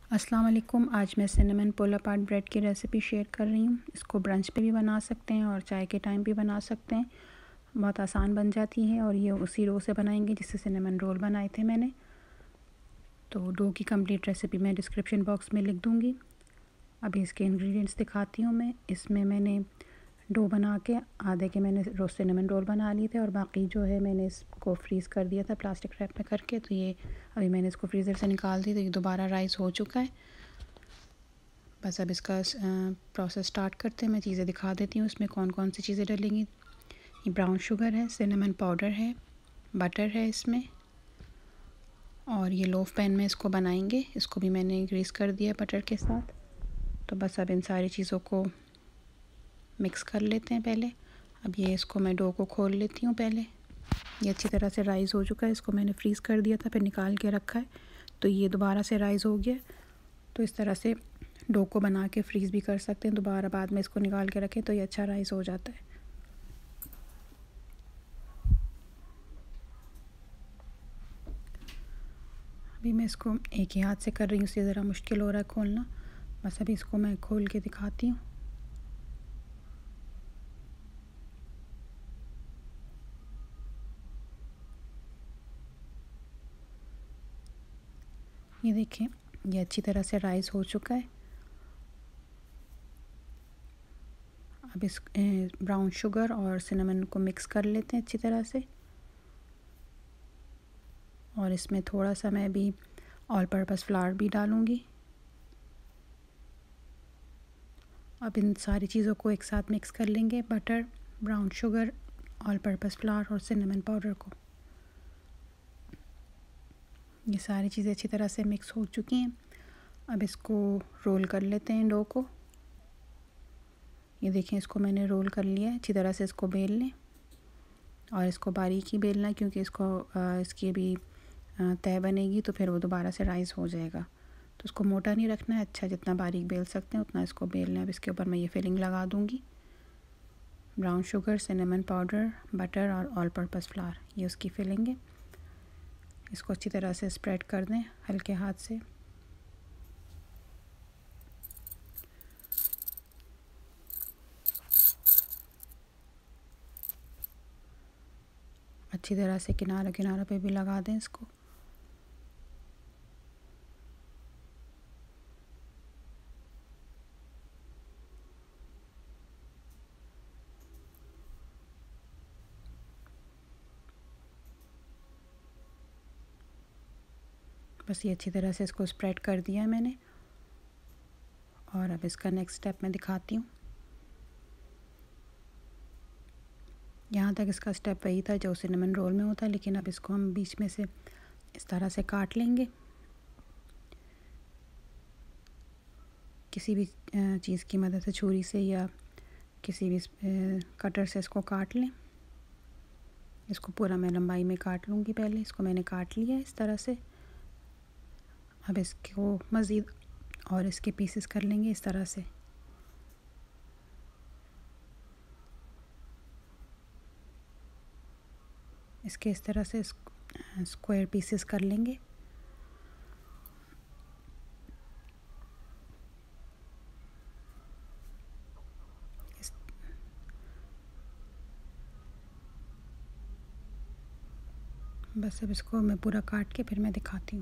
अस्सलाम वालेकुम। आज मैं सिनेमन पोला पार्ट ब्रेड की रेसिपी शेयर कर रही हूँ। इसको ब्रंच पे भी बना सकते हैं और चाय के टाइम भी बना सकते हैं। बहुत आसान बन जाती है और ये उसी रो से बनाएंगे जिससे सिनेमन रोल बनाए थे मैंने। तो डो की कंप्लीट रेसिपी मैं डिस्क्रिप्शन बॉक्स में लिख दूँगी। अभी इसके इंग्रेडिएंट्स दिखाती हूँ मैं। इसमें मैंने डो बना के आधे के मैंने रोस्ट सिनेमन रोल बना लिए थे और बाकी जो है मैंने इसको फ्रीज़ कर दिया था प्लास्टिक रैप में करके। तो ये अभी मैंने इसको फ्रीज़र से निकाल दी, तो ये दोबारा राइस हो चुका है। बस अब इसका प्रोसेस स्टार्ट करते हैं। मैं चीज़ें दिखा देती हूँ इसमें कौन कौन सी चीज़ें डलेंगी। ये ब्राउन शुगर है, सिनेमन पाउडर है, बटर है इसमें, और ये लोफ पैन में इसको बनाएंगे। इसको भी मैंने ग्रीस कर दिया बटर के साथ। तो बस अब इन सारी चीज़ों को मिक्स कर लेते हैं पहले। अब ये इसको मैं डो को खोल लेती हूँ पहले। ये अच्छी तरह से राइज़ हो चुका है। इसको मैंने फ्रीज़ कर दिया था, फिर निकाल के रखा है, तो ये दोबारा से राइज़ हो गया। तो इस तरह से डो को बना के फ्रीज़ भी कर सकते हैं, दोबारा बाद में इसको निकाल के रखें तो ये अच्छा राइस हो जाता है। अभी मैं इसको एक ही हाथ से कर रही हूँ, इसलिए ज़रा मुश्किल हो रहा है खोलना। बस अभी इसको मैं खोल के दिखाती हूँ। ये देखिए, ये अच्छी तरह से राइस हो चुका है। अब इस ब्राउन शुगर और सिनेमन को मिक्स कर लेते हैं अच्छी तरह से। और इसमें थोड़ा सा मैं भी ऑल पर्पस फ्लावर भी डालूँगी। अब इन सारी चीज़ों को एक साथ मिक्स कर लेंगे, butter, brown sugar, all purpose flour और सिनेमन पाउडर को। ये सारी चीज़ें अच्छी तरह से मिक्स हो चुकी हैं। अब इसको रोल कर लेते हैं डो को। ये देखें, इसको मैंने रोल कर लिया है। अच्छी तरह से इसको बेल लें और इसको बारीक ही बेलना है, क्योंकि इसकी भी तय बनेगी तो फिर वो दोबारा से राइस हो जाएगा। तो इसको मोटा नहीं रखना है, अच्छा जितना बारीक बेल सकते हैं उतना इसको बेलना है। अब इसके ऊपर मैं ये फिलिंग लगा दूँगी। Brown sugar, cinnamon powder, butter और ऑल पर्पस फ्लावर, ये उसकी फिलिंग है। इसको अच्छी तरह से स्प्रेड कर दें हल्के हाथ से। अच्छी तरह से किनारे किनारों पे भी लगा दें इसको। बस ये अच्छी तरह से इसको स्प्रेड कर दिया है मैंने। और अब इसका नेक्स्ट स्टेप मैं दिखाती हूँ। यहाँ तक इसका स्टेप वही था जो सिनेमन रोल में होता है, लेकिन अब इसको हम बीच में से इस तरह से काट लेंगे। किसी भी चीज़ की मदद से, छुरी से या किसी भी कटर से इसको काट लें। इसको पूरा मैं लंबाई में काट लूँगी। पहले इसको मैंने काट लिया इस तरह से। अब इसको मज़ीद और इसके पीसेस कर लेंगे इस तरह से। इसके इस तरह से स्क्वायर पीसेस कर लेंगे। बस अब इसको मैं पूरा काट के फिर मैं दिखाती हूँ।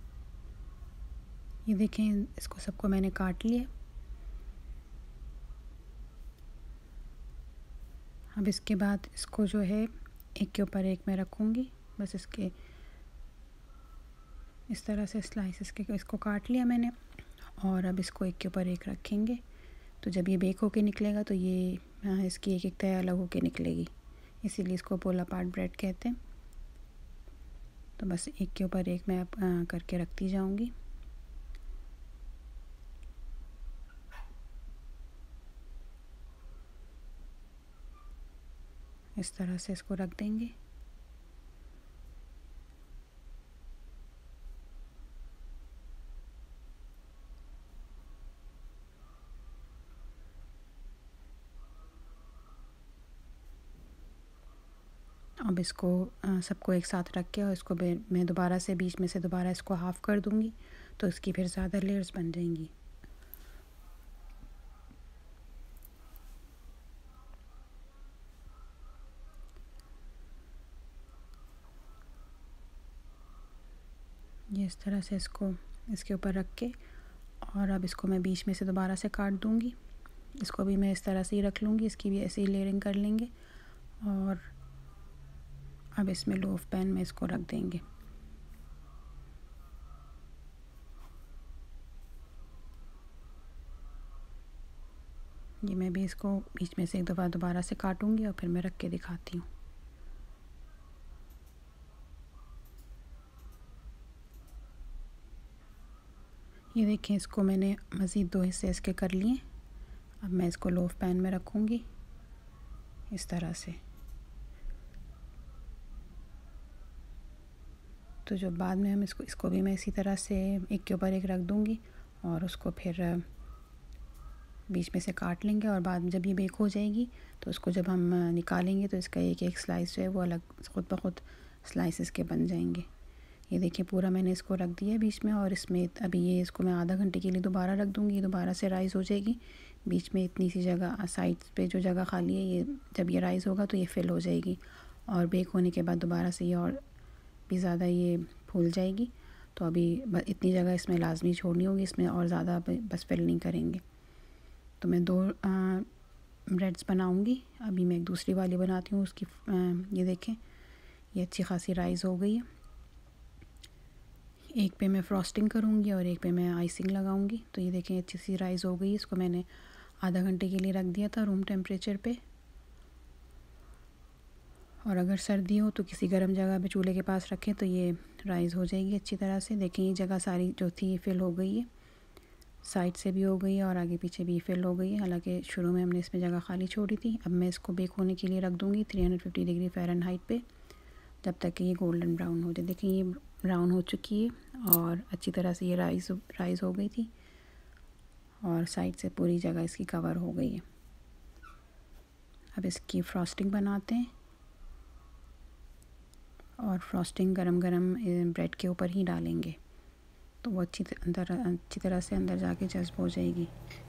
ये देखें, इसको सबको मैंने काट लिया। अब इसके बाद इसको जो है एक के ऊपर एक मैं रखूँगी। बस इसके इस तरह से स्लाइसेस के इसको काट लिया मैंने, और अब इसको एक के ऊपर एक रखेंगे। तो जब ये बेक होके निकलेगा तो ये इसकी एक एक तय अलग होके निकलेगी, इसीलिए इसको पोला पार्ट ब्रेड कहते हैं। तो बस एक के ऊपर एक मैं करके रखती जाऊंगी। इस तरह से इसको रख देंगे। अब इसको सबको एक साथ रख के और इसको मैं दोबारा से बीच में से दोबारा इसको हाफ़ कर दूंगी। तो इसकी फिर ज़्यादा लेयर्स बन जाएंगी। ये इस तरह से इसको इसके ऊपर रख के, और अब इसको मैं बीच में से दोबारा से काट दूँगी। इसको भी मैं इस तरह से ही रख लूँगी, इसकी भी ऐसे ही लेयरिंग कर लेंगे। और अब इसमें लोफ पैन में इसको रख देंगे। ये मैं भी इसको बीच में से एक दफ़ा दोबारा से काटूँगी और फिर मैं रख के दिखाती हूँ। ये देखिए, इसको मैंने मज़ीद 2 हिस्से इसके कर लिए। अब मैं इसको लोफ पैन में रखूँगी इस तरह से। तो जो बाद में हम इसको भी मैं इसी तरह से एक के ऊपर एक रख दूँगी और उसको फिर बीच में से काट लेंगे। और बाद में जब ये बेक हो जाएगी तो उसको जब हम निकालेंगे तो इसका एक एक स्लाइस जो है वो अलग ख़ुद ब खुद स्लाइसेस के बन जाएंगे। ये देखिए, पूरा मैंने इसको रख दिया है बीच में, और इसमें अभी ये इसको मैं आधा घंटे के लिए दोबारा रख दूँगी। दोबारा से राइज़ हो जाएगी। बीच में इतनी सी जगह साइड्स पे जो जगह खाली है, ये जब ये राइज़ होगा तो ये फिल हो जाएगी, और बेक होने के बाद दोबारा से ये और भी ज़्यादा ये फूल जाएगी। तो अभी इतनी जगह इसमें लाजमी छोड़नी होगी, इसमें और ज़्यादा बस फिल नहीं करेंगे। तो मैं 2 ब्रेड्स बनाऊंगी। अभी मैं एक दूसरी वाली बनाती हूँ। उसकी ये देखें, ये अच्छी खासी राइज़ हो गई है। एक पे मैं फ्रॉस्टिंग करूँगी और एक पे मैं आइसिंग लगाऊंगी। तो ये देखें, अच्छी सी राइज़ हो गई। इसको मैंने आधा घंटे के लिए रख दिया था रूम टेम्परेचर पे। और अगर सर्दी हो तो किसी गर्म जगह पे चूल्हे के पास रखें तो ये राइज़ हो जाएगी अच्छी तरह से। देखें, ये जगह सारी जो थी ये फिल हो गई है, साइड से भी हो गई है और आगे पीछे भी फिल हो गई है। हालांकि शुरू में हमने इसमें जगह खाली छोड़ी थी। अब मैं इसको बेक होने के लिए रख दूँगी 350 डिग्री फ़ारेनहाइट पे, जब तक कि ये गोल्डन ब्राउन हो जाए। देखिए, ये ब्राउन हो चुकी है और अच्छी तरह से ये राइज़ हो गई थी, और साइड से पूरी जगह इसकी कवर हो गई है। अब इसकी फ्रॉस्टिंग बनाते हैं, और फ्रॉस्टिंग गरम गरम ब्रेड के ऊपर ही डालेंगे तो वो अच्छी तरह से अंदर जाके जज़्ब हो जाएगी।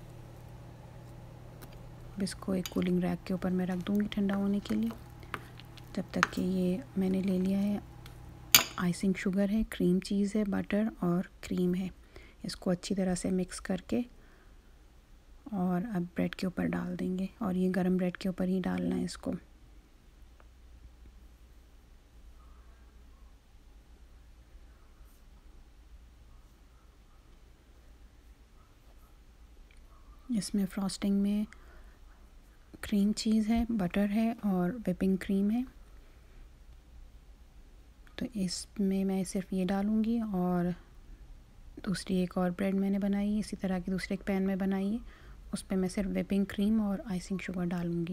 अब इसको एक कूलिंग रैक के ऊपर मैं रख दूँगी ठंडा होने के लिए, जब तक कि ये मैंने ले लिया है आइसिंग शुगर है, क्रीम चीज़ है, बटर और क्रीम है। इसको अच्छी तरह से मिक्स करके और अब ब्रेड के ऊपर डाल देंगे, और ये गरम ब्रेड के ऊपर ही डालना है इसको। इसमें फ्रॉस्टिंग में क्रीम चीज़ है, बटर है और व्हिपिंग क्रीम है। तो इसमें मैं सिर्फ ये डालूँगी, और दूसरी एक और ब्रेड मैंने बनाई है इसी तरह की, दूसरे एक पैन में बनाई है, उस पर मैं सिर्फ व्हिपिंग क्रीम और आइसिंग शुगर डालूँगी।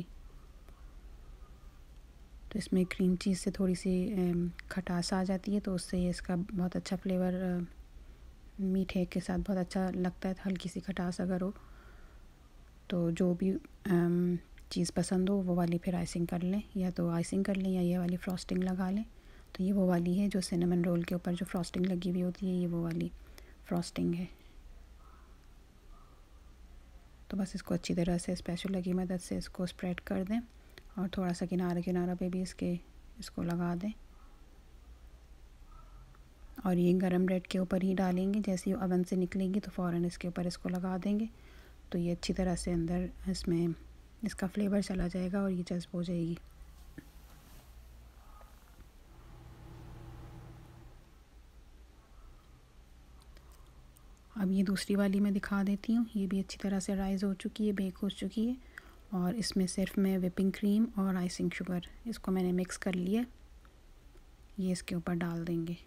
तो इसमें क्रीम चीज़ से थोड़ी सी खटास आ जाती है, तो उससे ये इसका बहुत अच्छा फ्लेवर मीठे के साथ बहुत अच्छा लगता है। हल्की सी खटास अगर हो तो जो भी चीज़ पसंद हो वो वाली फिर आइसिंग कर लें, या तो आइसिंग कर लें या ये वाली फ्रॉस्टिंग लगा लें। तो ये वो वाली है जो सिनेमन रोल के ऊपर जो फ्रॉस्टिंग लगी हुई होती है, ये वो वाली फ्रॉस्टिंग है। तो बस इसको अच्छी तरह से स्पैचुला की मदद से इसको स्प्रेड कर दें, और थोड़ा सा किनारा पे भी इसको लगा दें, और ये गरम ब्रेड के ऊपर ही डालेंगे। जैसे ही ओवन से निकलेंगी तो फ़ौरन इसके ऊपर इसको लगा देंगे, तो ये अच्छी तरह से अंदर इसमें इसका फ्लेवर चला जाएगा और ये जज़्ब हो जाएगी। अब ये दूसरी वाली मैं दिखा देती हूँ। ये भी अच्छी तरह से राइज़ हो चुकी है, बेक हो चुकी है, और इसमें सिर्फ मैं व्हिपिंग क्रीम और आइसिंग शुगर इसको मैंने मिक्स कर लिया। ये इसके ऊपर डाल देंगे,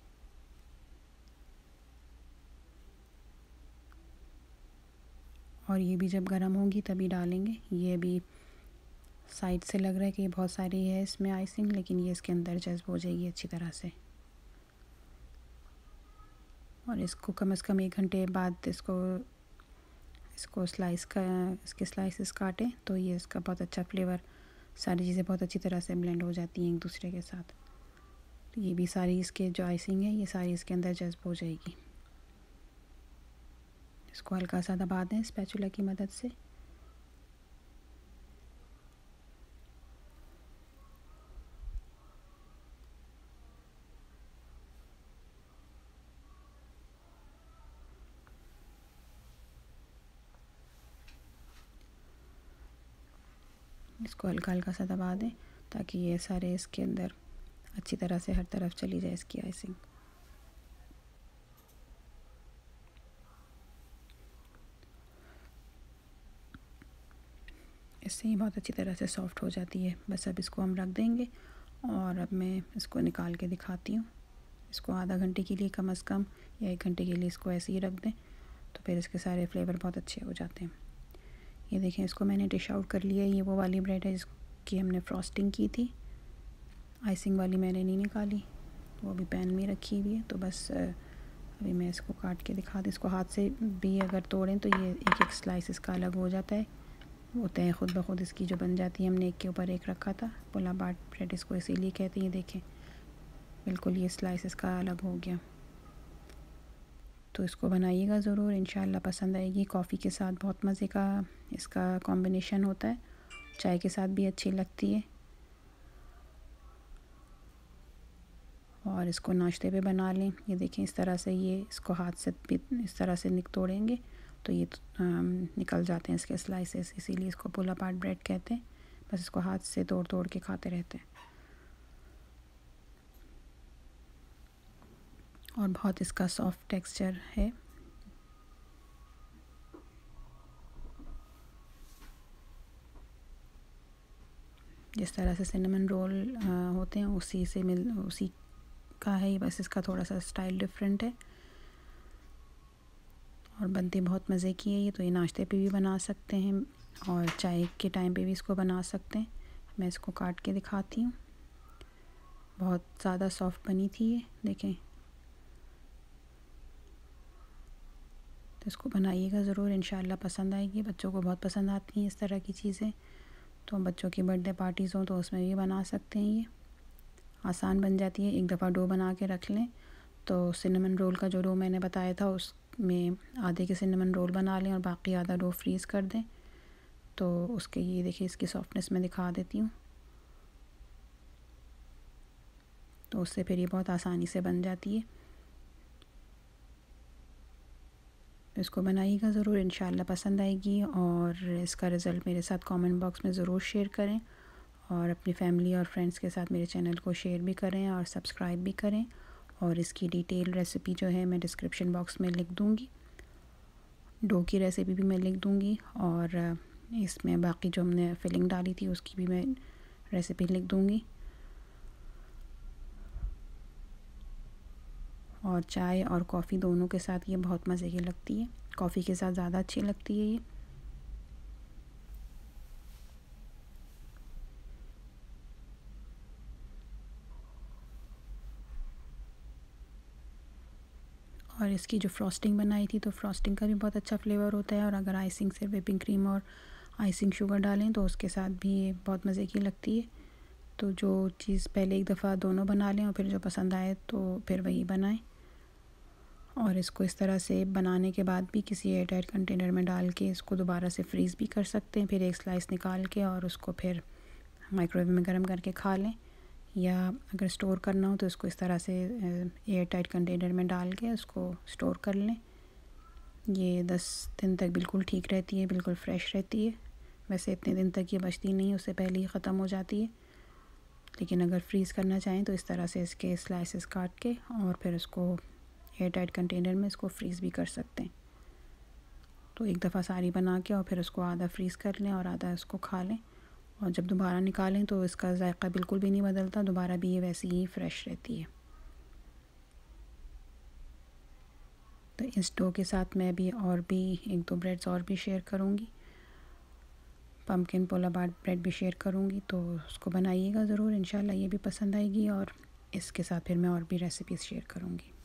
और ये भी जब गर्म होगी तभी डालेंगे। ये भी साइड से लग रहा है कि ये बहुत सारी है इसमें आइसिंग, लेकिन ये इसके अंदर जज़्ब हो जाएगी अच्छी तरह से। और इसको कम से कम 1 घंटे बाद इसके स्लाइसेस काटें, तो ये इसका बहुत अच्छा फ्लेवर, सारी चीज़ें बहुत अच्छी तरह से ब्लेंड हो जाती हैं एक दूसरे के साथ। तो ये भी सारी इसके जो आइसिंग है ये सारी इसके अंदर जज़्ब हो जाएगी। इसको हल्का सा दबा दें स्पैचुला की मदद से। इसको हल्का हल्का सा दबा दें ताकि ये सारे इसके अंदर अच्छी तरह से हर तरफ चली जाए इसकी आइसिंग। इससे ही बहुत अच्छी तरह से सॉफ़्ट हो जाती है। बस अब इसको हम रख देंगे और अब मैं इसको निकाल के दिखाती हूँ। इसको आधा घंटे के लिए कम से कम या 1 घंटे के लिए इसको ऐसे ही रख दें तो फिर इसके सारे फ्लेवर बहुत अच्छे हो जाते हैं। ये देखें, इसको मैंने डिश आउट कर लिया। ये वो वाली ब्रेड है जिसकी हमने फ्रॉस्टिंग की थी, आइसिंग वाली मैंने नहीं निकाली, वो अभी पैन में रखी हुई है। तो बस अभी मैं इसको काट के दिखा दूँ। इसको हाथ से भी अगर तोड़ें तो ये एक एक स्लाइस इसका अलग हो जाता है, होते हैं खुद ब खुद इसकी जो बन जाती है। हमने एक के ऊपर एक रखा था। पुलाव बाट ब्रेड इसको इसीलिए कहते हैं। ये देखें, बिल्कुल ये स्लाइस इसका अलग हो गया। तो इसको बनाइएगा ज़रूर, इंशाल्लाह पसंद आएगी। कॉफ़ी के साथ बहुत मज़े का इसका कॉम्बिनेशन होता है, चाय के साथ भी अच्छी लगती है। और इसको नाश्ते पे बना लें। ये देखें, इस तरह से ये इसको हाथ से भी इस तरह से तोड़ेंगे तो ये निकल जाते हैं इसके स्लाइसेस, इसीलिए इसको पुल अपार्ट ब्रेड कहते हैं। बस इसको हाथ से तोड़ तोड़ के खाते रहते हैं और बहुत इसका सॉफ्ट टेक्सचर है। जिस तरह से सिनेमन रोल होते हैं उसी का है। बस इसका थोड़ा सा स्टाइल डिफरेंट है और बनते बहुत मज़े की है ये। तो ये नाश्ते पे भी बना सकते हैं और चाय के टाइम पे भी इसको बना सकते हैं। मैं इसको काट के दिखाती हूँ। बहुत ज़्यादा सॉफ्ट बनी थी ये, देखें। तो इसको बनाइएगा ज़रूर, इंशाल्लाह पसंद आएगी। बच्चों को बहुत पसंद आती हैं इस तरह की चीज़ें। तो बच्चों की बर्थडे पार्टीज़ हो तो उसमें भी बना सकते हैं। ये आसान बन जाती है। एक दफ़ा डो बना के रख लें तो सिनेमन रोल का जो डो मैंने बताया था उसमें आधे के सिनेमन रोल बना लें और बाकी आधा डो फ्रीज़ कर दें। तो उसके ये देखिए, इसकी सॉफ्टनेस मैं दिखा देती हूँ। तो उससे फिर ये बहुत आसानी से बन जाती है। इसको बनाइएगा ज़रूर, इंशाल्लाह पसंद आएगी। और इसका रिज़ल्ट मेरे साथ कमेंट बॉक्स में ज़रूर शेयर करें और अपनी फैमिली और फ्रेंड्स के साथ मेरे चैनल को शेयर भी करें और सब्सक्राइब भी करें। और इसकी डिटेल रेसिपी जो है मैं डिस्क्रिप्शन बॉक्स में लिख दूँगी। डो की रेसिपी भी मैं लिख दूँगी और इसमें बाकी जो हमने फिलिंग डाली थी उसकी भी मैं रेसिपी लिख दूँगी। और चाय और कॉफ़ी दोनों के साथ ये बहुत मज़े की लगती है। कॉफ़ी के साथ ज़्यादा अच्छी लगती है ये। और इसकी जो फ्रॉस्टिंग बनाई थी तो फ्रॉस्टिंग का भी बहुत अच्छा फ्लेवर होता है। और अगर आइसिंग से व्हिपिंग क्रीम और आइसिंग शुगर डालें तो उसके साथ भी ये बहुत मज़े की लगती है। तो जो चीज़ पहले एक दफ़ा दोनों बना लें और फिर जो पसंद आए तो फिर वही बनाएं। और इसको इस तरह से बनाने के बाद भी किसी एयर टाइट कंटेनर में डाल के इसको दोबारा से फ्रीज़ भी कर सकते हैं। फिर एक स्लाइस निकाल के और उसको फिर माइक्रोवेव में गर्म करके खा लें, या अगर स्टोर करना हो तो इसको इस तरह से एयर टाइट कंटेनर में डाल के उसको स्टोर कर लें। ये 10 दिन तक बिल्कुल ठीक रहती है, बिल्कुल फ़्रेश रहती है। वैसे इतने दिन तक ये बचती नहीं, उससे पहले ही ख़त्म हो जाती है। लेकिन अगर फ्रीज़ करना चाहें तो इस तरह से इसके स्लाइसेस काट के और फिर उसको एयर टाइट कंटेनर में इसको फ्रीज़ भी कर सकते हैं। तो एक दफ़ा सारी बना के और फिर उसको आधा फ्रीज़ कर लें और आधा इसको खा लें। और जब दोबारा निकालें तो इसका जायका बिल्कुल भी नहीं बदलता, दोबारा भी ये वैसी ही फ़्रेश रहती है। तो इस डो के साथ मैं भी और भी 1-2 ब्रेड्स और भी शेयर करूँगी। पम्पकिन पुल अपार्ट ब्रेड भी शेयर करूँगी। तो उसको बनाइएगा ज़रूर, इंशाल्लाह ये भी पसंद आएगी। और इसके साथ फिर मैं और भी रेसिपीज़ शेयर करूँगी।